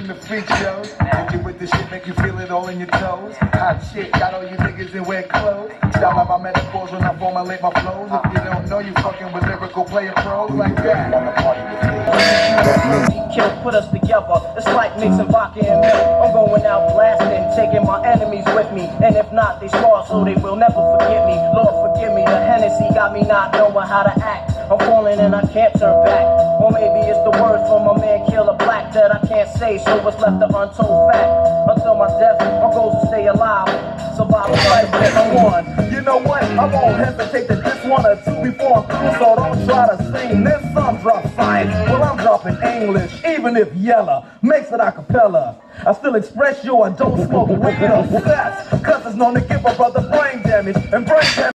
doing the freak shows. Hit you with the shit, make you feel it all in your toes. Hot shit, got all you niggas in wet clothes. Style out my metaphors when I formulate my flows. If you don't know, you fucking with lyrical player pros like that. Wanna party with me? Kill put us together. It's like mixing vodka and milk. I'm going out blasting, taking my enemies with me. And if not, they scar so they will never forget me. Lord forgive me, the Hennessy got me not knowing how to act. I'm falling and I can't turn back. Or maybe it's the words from my man Killer Black that I can't say, so what's left the untold fact. Until my death, my goal is to stay alive. Survival life if I won. You know what? I won't hesitate to diss one or two before I'm through, so don't try to sing this song drop science. Well, I'm dropping English, even if yella makes it a cappella. I still express yo, I don't smoke weed or sex, cause it's known to give a brother brain damage, and brain damage